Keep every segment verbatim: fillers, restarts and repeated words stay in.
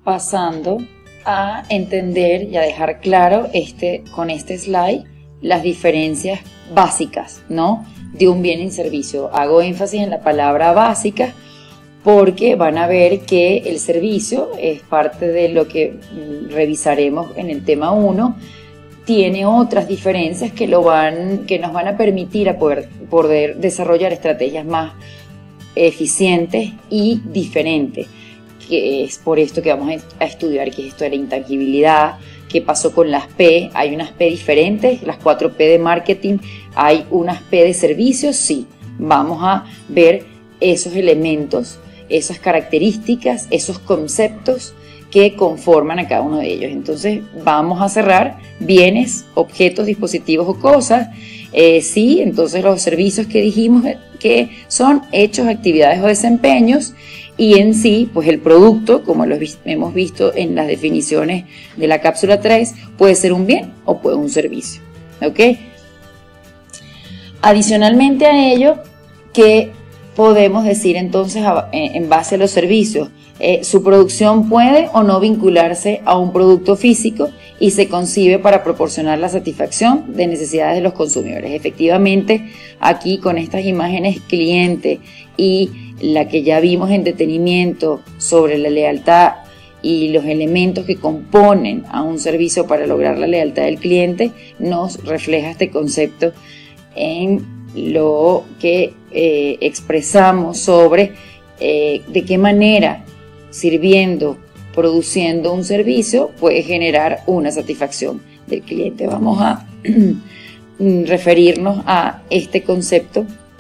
pasando a entender y a dejar claro este, con este slide las diferencias básicas, ¿no?, de un bien y servicio. Hago énfasis en la palabra básica porque van a ver que el servicio es parte de lo que revisaremos en el tema uno. Tiene otras diferencias que, lo van, que nos van a permitir a poder, poder desarrollar estrategias más eficientes y diferentes, que es por esto que vamos a estudiar, que es esto de la intangibilidad. ¿Qué pasó con las P? Hay unas P diferentes, las cuatro P de marketing, hay unas P de servicios, sí. Vamos a ver esos elementos, esas características, esos conceptos que conforman a cada uno de ellos. Entonces vamos a cerrar bienes, objetos, dispositivos o cosas. Eh, sí, entonces los servicios que dijimos que son hechos, actividades o desempeños, y en sí, pues el producto, como lo hemos visto en las definiciones de la cápsula tres, puede ser un bien o puede ser un servicio. ¿Ok? Adicionalmente a ello, ¿qué podemos decir entonces en base a los servicios? Eh, su producción puede o no vincularse a un producto físico y se concibe para proporcionar la satisfacción de necesidades de los consumidores. Efectivamente, aquí con estas imágenes cliente y la que ya vimos en detenimiento sobre la lealtad y los elementos que componen a un servicio para lograr la lealtad del cliente, nos refleja este concepto en lo que eh, expresamos sobre eh, de qué manera sirviendo, produciendo un servicio puede generar una satisfacción del cliente. Vamos a referirnos a este concepto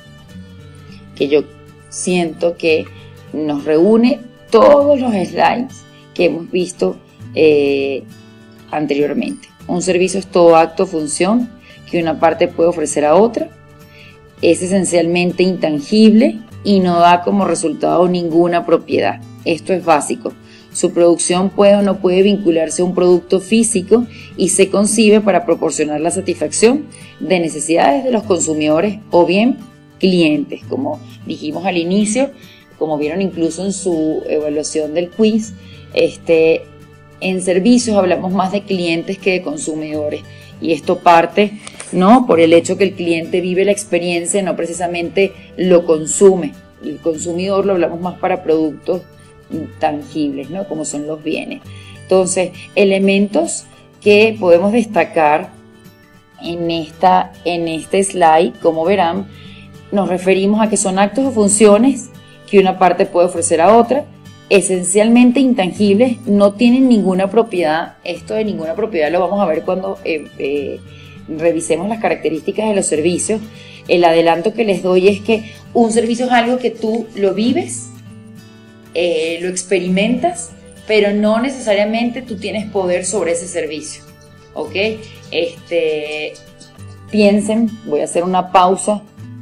que yo siento que nos reúne todos los slides que hemos visto eh, anteriormente. Un servicio es todo acto o función que una parte puede ofrecer a otra. Es esencialmente intangible y no da como resultado ninguna propiedad. Esto es básico. Su producción puede o no puede vincularse a un producto físico y se concibe para proporcionar la satisfacción de necesidades de los consumidores o bien clientes, como dijimos al inicio, como vieron incluso en su evaluación del quiz. Este, en servicios hablamos más de clientes que de consumidores, y esto parte, ¿no?, por el hecho que el cliente vive la experiencia, no precisamente lo consume. El consumidor lo hablamos más para productos tangibles, ¿no?, como son los bienes. Entonces, elementos que podemos destacar en, esta, en este slide, como verán, nos referimos a que son actos o funciones que una parte puede ofrecer a otra, esencialmente intangibles, no tienen ninguna propiedad. Esto de ninguna propiedad lo vamos a ver cuando eh, eh, revisemos las características de los servicios. El adelanto que les doy es que un servicio es algo que tú lo vives, eh, lo experimentas, pero no necesariamente tú tienes poder sobre ese servicio. ¿Ok? Este, piensen, voy a hacer una pausa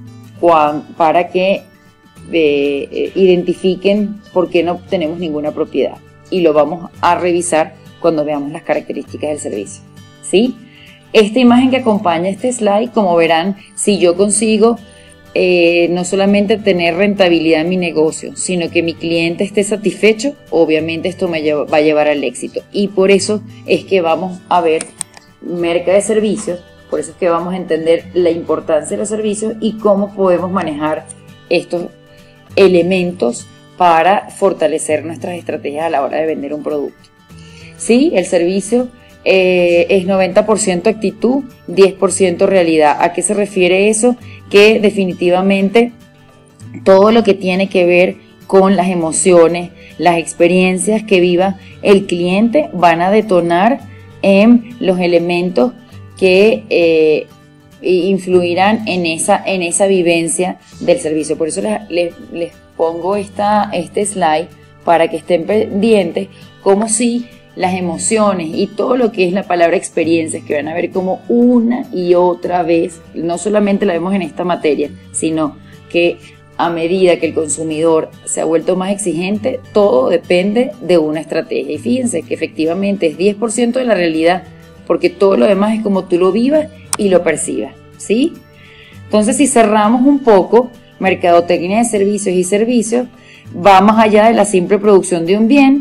para que eh, identifiquen por qué no tenemos ninguna propiedad, y lo vamos a revisar cuando veamos las características del servicio. ¿Sí? Esta imagen que acompaña este slide, como verán, si yo consigo eh, no solamente tener rentabilidad en mi negocio, sino que mi cliente esté satisfecho, obviamente esto me lleva, va a llevar al éxito, y por eso es que vamos a ver merca de servicios. Por eso es que vamos a entender la importancia de los servicios y cómo podemos manejar estos elementos para fortalecer nuestras estrategias a la hora de vender un producto. Sí, el servicio eh, es noventa por ciento actitud, diez por ciento realidad. ¿A qué se refiere eso? Que definitivamente todo lo que tiene que ver con las emociones, las experiencias que viva el cliente van a detonar en los elementos que eh, influirán en esa, en esa vivencia del servicio. Por eso les, les, les pongo esta, este slide para que estén pendientes, como si las emociones y todo lo que es la palabra experiencias, que van a ver como una y otra vez, no solamente la vemos en esta materia, sino que a medida que el consumidor se ha vuelto más exigente, todo depende de una estrategia. Y fíjense que efectivamente es diez por ciento de la realidad, porque todo lo demás es como tú lo vivas y lo percibas, ¿sí? Entonces, si cerramos un poco, mercadotecnia de servicios y servicios va más allá de la simple producción de un bien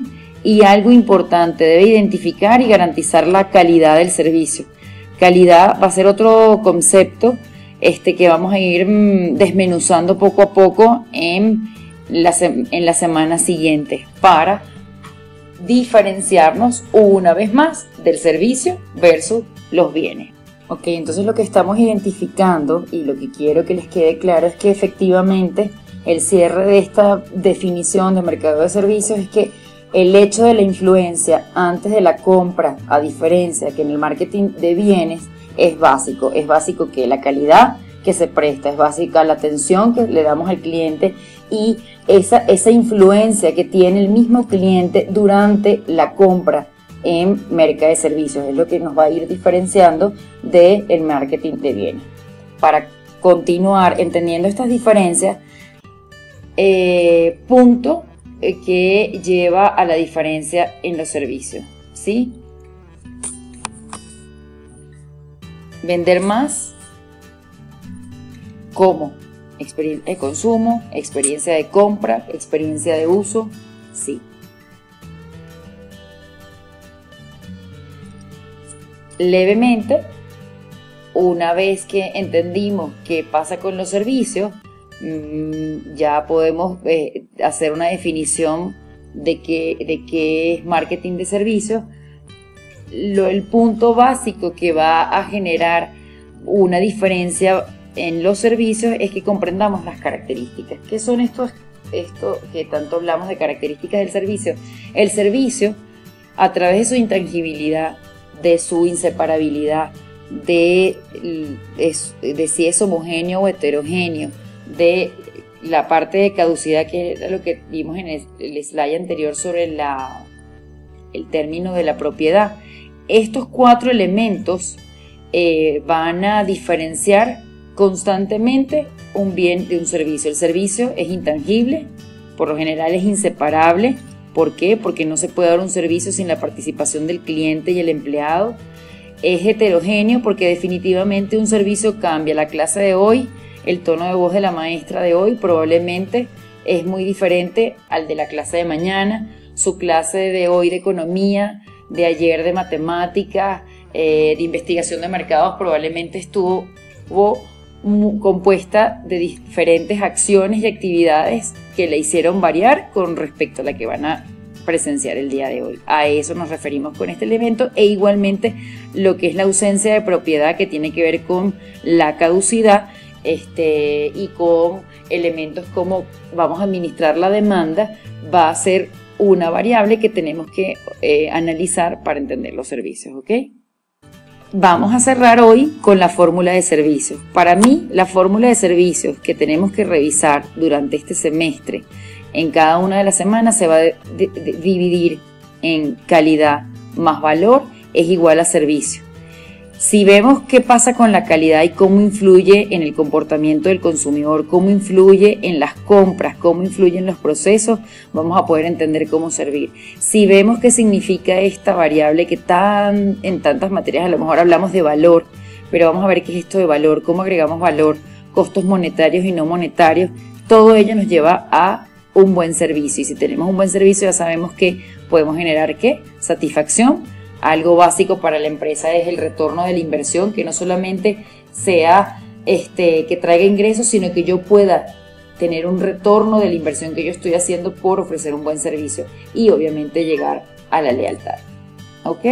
Y algo importante, debe identificar y garantizar la calidad del servicio. Calidad va a ser otro concepto este, que vamos a ir mmm, desmenuzando poco a poco en la, en la semana siguiente para diferenciarnos una vez más del servicio versus los bienes. Ok, entonces lo que estamos identificando y lo que quiero que les quede claro es que efectivamente el cierre de esta definición de mercado de servicios es que el hecho de la influencia antes de la compra, a diferencia que en el marketing de bienes, es básico. Es básico que la calidad que se presta, es básica la atención que le damos al cliente y esa, esa influencia que tiene el mismo cliente durante la compra en mercado de servicios. Es lo que nos va a ir diferenciando del marketing de bienes. Para continuar entendiendo estas diferencias, eh, punto que lleva a la diferencia en los servicios, ¿sí? Vender más. ¿Cómo? Experiencia de consumo, experiencia de compra, experiencia de uso, sí. Levemente, una vez que entendimos qué pasa con los servicios, ya podemos eh, hacer una definición de qué, de qué es marketing de servicios. Lo, el punto básico que va a generar una diferencia en los servicios es que comprendamos las características. ¿Qué son estos, esto que tanto hablamos de características del servicio? El servicio, a través de su intangibilidad, de su inseparabilidad, de, de, de si es homogéneo o heterogéneo, de la parte de caducidad, que era lo que vimos en el, el slide anterior sobre la, el término de la propiedad. Estos cuatro elementos eh, van a diferenciar constantemente un bien de un servicio. El servicio es intangible, por lo general es inseparable. ¿Por qué? Porque no se puede dar un servicio sin la participación del cliente y el empleado. Es heterogéneo porque definitivamente un servicio cambia. La clase de hoy, el tono de voz de la maestra de hoy probablemente es muy diferente al de la clase de mañana. Su clase de hoy de economía, de ayer de matemáticas, eh, de investigación de mercados probablemente estuvo compuesta de diferentes acciones y actividades que le hicieron variar con respecto a la que van a presenciar el día de hoy. A eso nos referimos con este elemento, e igualmente lo que es la ausencia de propiedad, que tiene que ver con la caducidad este, y con elementos como vamos a administrar la demanda, va a ser una variable que tenemos que eh, analizar para entender los servicios, ¿ok? Vamos a cerrar hoy con la fórmula de servicios. Para mí, la fórmula de servicios que tenemos que revisar durante este semestre, en cada una de las semanas se va a de, de, de dividir en calidad más valor es igual a servicio. Si vemos qué pasa con la calidad y cómo influye en el comportamiento del consumidor, cómo influye en las compras, cómo influye en los procesos, vamos a poder entender cómo servir. Si vemos qué significa esta variable que tan, en tantas materias a lo mejor hablamos de valor, pero vamos a ver qué es esto de valor, cómo agregamos valor, costos monetarios y no monetarios, todo ello nos lleva a un buen servicio. Y si tenemos un buen servicio ya sabemos que podemos generar ¿qué? Satisfacción. Algo básico para la empresa es el retorno de la inversión, que no solamente sea este, que traiga ingresos, sino que yo pueda tener un retorno de la inversión que yo estoy haciendo por ofrecer un buen servicio y obviamente llegar a la lealtad. ¿Ok?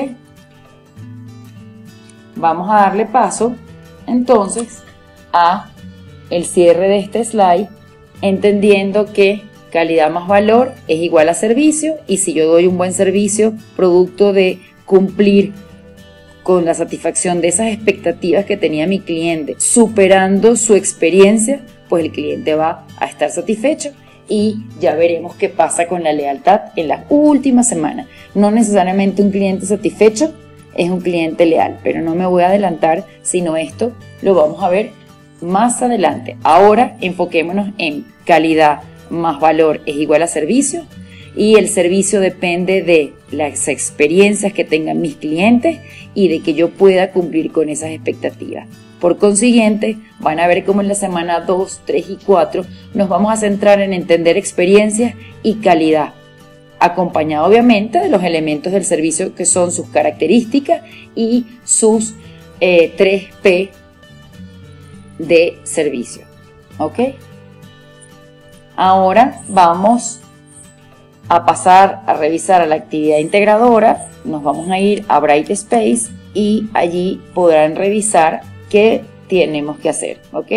Vamos a darle paso entonces a el cierre de este slide, entendiendo que calidad más valor es igual a servicio, y si yo doy un buen servicio producto de cumplir con la satisfacción de esas expectativas que tenía mi cliente, superando su experiencia, pues el cliente va a estar satisfecho y ya veremos qué pasa con la lealtad en las últimas semanas. No necesariamente un cliente satisfecho es un cliente leal, pero no me voy a adelantar, sino esto lo vamos a ver más adelante. Ahora enfoquémonos en calidad más valor es igual a servicio, y el servicio depende de las experiencias que tengan mis clientes y de que yo pueda cumplir con esas expectativas. Por consiguiente, van a ver cómo en la semana dos, tres y cuatro nos vamos a centrar en entender experiencias y calidad. acompañado obviamente de los elementos del servicio que son sus características y sus eh, tres P de servicio. ¿Ok? Ahora vamos a pasar a revisar a la actividad integradora. Nos vamos a ir a Brightspace y allí podrán revisar qué tenemos que hacer. ¿Ok?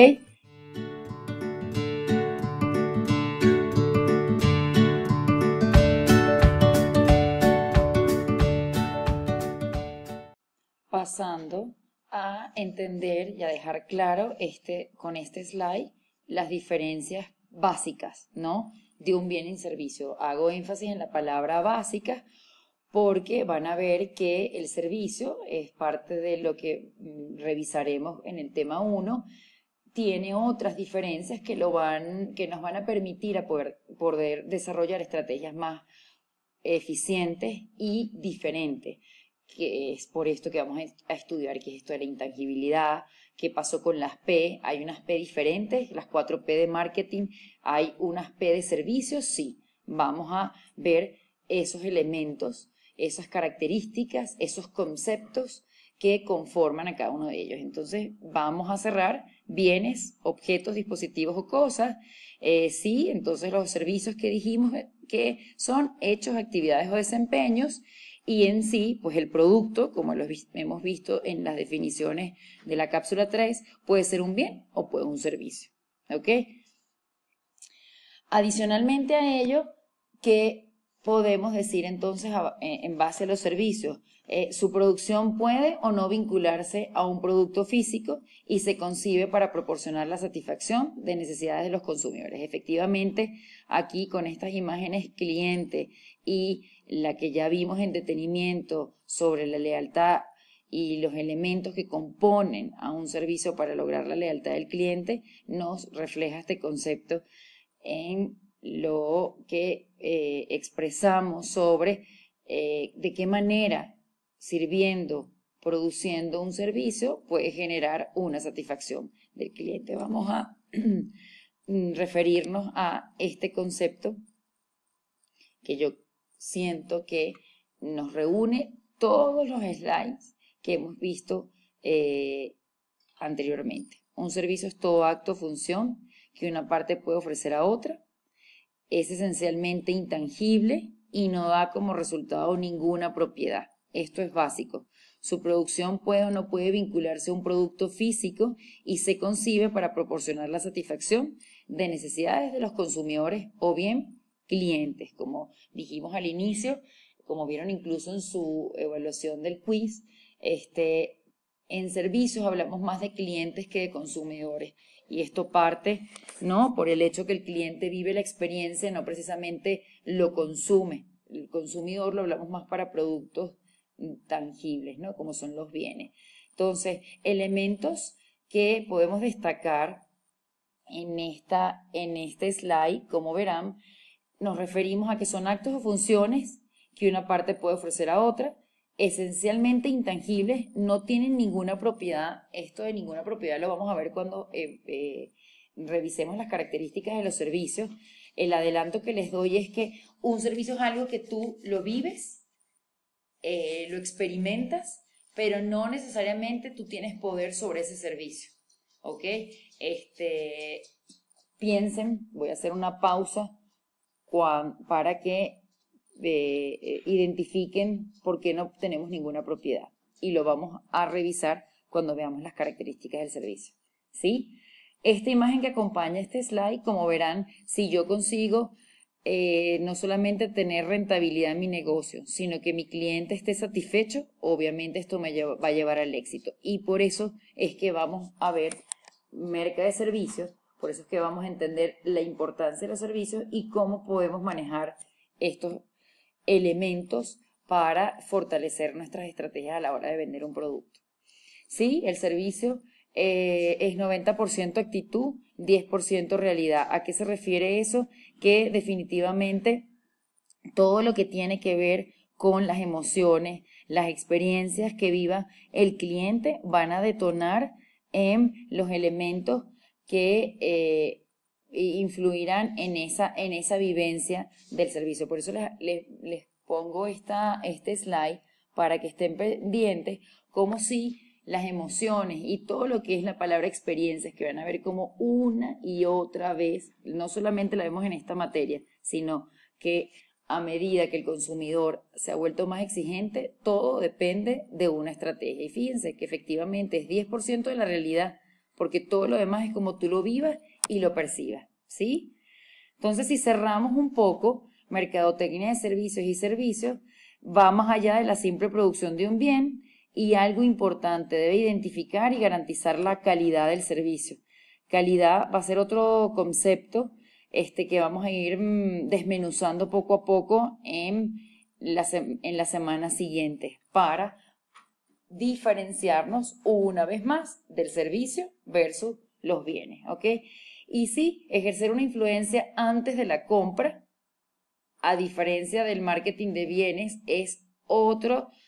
Pasando a entender y a dejar claro este, con este slide las diferencias básicas, ¿no?, de un bien y servicio. Hago énfasis en la palabra básica porque van a ver que el servicio es parte de lo que mm, revisaremos en el tema uno. Tiene otras diferencias que, lo van, que nos van a permitir a poder, poder desarrollar estrategias más eficientes y diferentes, que es por esto que vamos a estudiar, que es esto de la intangibilidad, qué pasó con las P. Hay unas P diferentes, las cuatro P de marketing, hay unas P de servicios, sí. Vamos a ver esos elementos, esas características, esos conceptos que conforman a cada uno de ellos. Entonces vamos a cerrar bienes, objetos, dispositivos o cosas. Eh, sí, entonces los servicios que dijimos que son hechos, actividades o desempeños, y en sí, pues el producto, como lo hemos visto en las definiciones de la cápsula tres, puede ser un bien o puede ser un servicio. ¿Ok? Adicionalmente a ello, ¿qué podemos decir entonces en base a los servicios? Eh, su producción puede o no vincularse a un producto físico y se concibe para proporcionar la satisfacción de necesidades de los consumidores. Efectivamente, aquí con estas imágenes cliente y la que ya vimos en detenimiento sobre la lealtad y los elementos que componen a un servicio para lograr la lealtad del cliente, nos refleja este concepto en lo que eh, expresamos sobre eh, de qué manera sirviendo, produciendo un servicio puede generar una satisfacción del cliente. Vamos a referirnos a este concepto que yo siento que nos reúne todos los slides que hemos visto eh, anteriormente. Un servicio es todo acto o función que una parte puede ofrecer a otra. Es esencialmente intangible y no da como resultado ninguna propiedad. Esto es básico. Su producción puede o no puede vincularse a un producto físico y se concibe para proporcionar la satisfacción de necesidades de los consumidores o bien clientes, como dijimos al inicio, como vieron incluso en su evaluación del quiz. Este, en servicios hablamos más de clientes que de consumidores. Y esto parte, ¿no?, por el hecho que el cliente vive la experiencia, no precisamente lo consume. El consumidor lo hablamos más para productos tangibles, ¿no?, como son los bienes. Entonces, elementos que podemos destacar en, esta, en este slide, como verán, nos referimos a que son actos o funciones que una parte puede ofrecer a otra, esencialmente intangibles, no tienen ninguna propiedad. Esto de ninguna propiedad lo vamos a ver cuando eh, eh, revisemos las características de los servicios. El adelanto que les doy es que un servicio es algo que tú lo vives, eh, lo experimentas, pero no necesariamente tú tienes poder sobre ese servicio. ¿Ok? Este, piensen, voy a hacer una pausa para que eh, identifiquen por qué no tenemos ninguna propiedad. Y lo vamos a revisar cuando veamos las características del servicio. ¿Sí? Esta imagen que acompaña este slide, como verán, si yo consigo eh, no solamente tener rentabilidad en mi negocio, sino que mi cliente esté satisfecho, obviamente esto me lleva, va a llevar al éxito. Y por eso es que vamos a ver merca de servicios. Por eso es que vamos a entender la importancia de los servicios y cómo podemos manejar estos elementos para fortalecer nuestras estrategias a la hora de vender un producto. Sí, el servicio eh, es noventa por ciento actitud, diez por ciento realidad. ¿A qué se refiere eso? Que definitivamente todo lo que tiene que ver con las emociones, las experiencias que viva el cliente van a detonar en los elementos que eh, influirán en esa, en esa vivencia del servicio. Por eso les, les, les pongo esta, este slide para que estén pendientes, como si las emociones y todo lo que es la palabra experiencias, que van a ver como una y otra vez, no solamente la vemos en esta materia, sino que a medida que el consumidor se ha vuelto más exigente, todo depende de una estrategia. Y fíjense que efectivamente es diez por ciento de la realidad, porque todo lo demás es como tú lo vivas y lo percibas, ¿sí? Entonces, si cerramos un poco, mercadotecnia de servicios y servicios va más allá de la simple producción de un bien, y algo importante, debe identificar y garantizar la calidad del servicio. Calidad va a ser otro concepto este, que vamos a ir mmm, desmenuzando poco a poco en la, en la semana siguiente para diferenciarnos una vez más del servicio versus los bienes, ¿ok? Y sí, ejercer una influencia antes de la compra, a diferencia del marketing de bienes, es otro